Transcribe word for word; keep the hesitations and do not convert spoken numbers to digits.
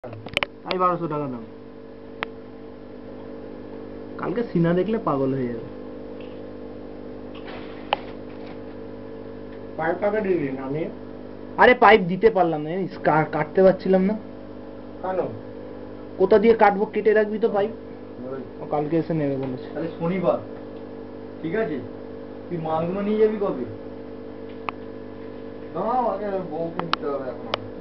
আমি বারোশো টাকা দাম। কালকে সিনা দেখলে পাগল হয়ে যাবে। পাইপ কাকে দিবি আমি? আরে পাইপ দিতে পারলাম না, জানিস কাটতে পারছিলাম না। কেন? কোথা দিয়ে কাটবো, কেটে রাখবি তো পাইপ। কালকে এসে নেবে বলেছে। তাহলে শনিবার ঠিক আছে, তুই মালগুলো নিয়ে যাবি কবে? না আগে বউকে নিতে হবে এখন।